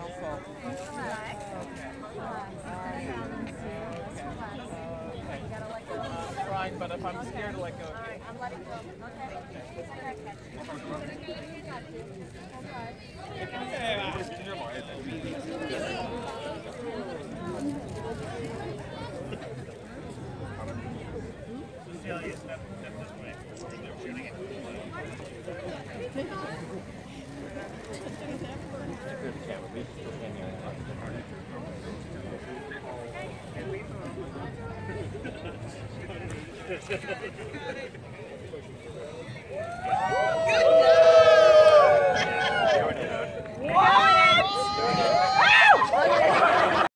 Trying, but if I'm scared to let go. I'm letting go. Cecilia, step this way. They're shooting it.